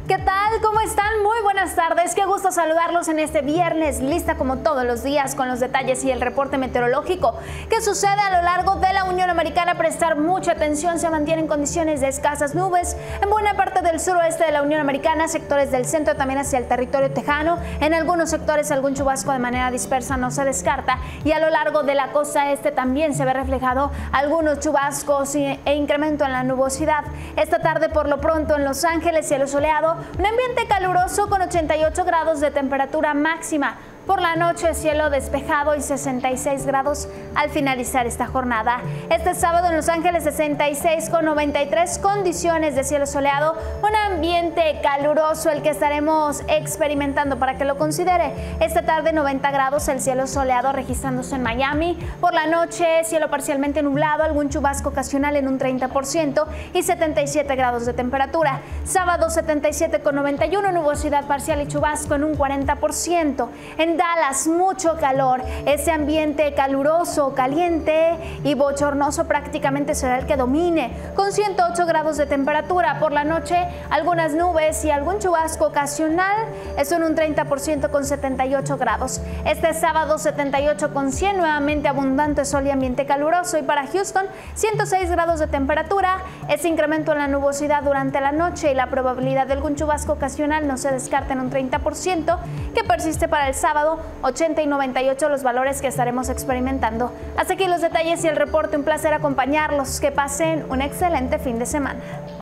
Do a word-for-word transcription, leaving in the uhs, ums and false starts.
¿Qué tal? ¿Cómo están? Muy buenas tardes. Qué gusto saludarlos en este viernes, lista como todos los días con los detalles y el reporte meteorológico. ¿Qué sucede a lo largo de la Unión Americana? Prestar mucha atención. Se mantienen condiciones de escasas nubes en buena parte del suroeste de la Unión Americana, sectores del centro también hacia el territorio tejano. En algunos sectores algún chubasco de manera dispersa no se descarta, y a lo largo de la costa este también se ve reflejado algunos chubascos e incremento en la nubosidad. Esta tarde por lo pronto en Los Ángeles cielo soleado, un ambiente caluroso con ochenta y ocho grados de temperatura máxima. Por la noche cielo despejado y sesenta y seis grados al finalizar esta jornada. Este sábado en Los Ángeles sesenta y seis con noventa y tres condiciones de cielo soleado, un ambiente caluroso el que estaremos experimentando para que lo considere. Esta tarde noventa grados, el cielo soleado registrándose en Miami. Por la noche cielo parcialmente nublado, algún chubasco ocasional en un treinta por ciento y setenta y siete grados de temperatura. Sábado setenta y siete con noventa y uno, nubosidad parcial y chubasco en un cuarenta por ciento. En Dallas, mucho calor. Ese ambiente caluroso, caliente y bochornoso prácticamente será el que domine, con ciento ocho grados de temperatura. Por la noche, algunas nubes y algún chubasco ocasional, eso en un treinta por ciento con setenta y ocho grados. Este sábado, setenta y ocho con cien, nuevamente abundante sol y ambiente caluroso. Y para Houston, ciento seis grados de temperatura. Ese incremento en la nubosidad durante la noche y la probabilidad de algún chubasco ocasional no se descarta en un treinta por ciento, que persiste para el sábado, ochenta y noventa y ocho los valores que estaremos experimentando. Hasta aquí los detalles y el reporte. Un placer acompañarlos. Que pasen un excelente fin de semana.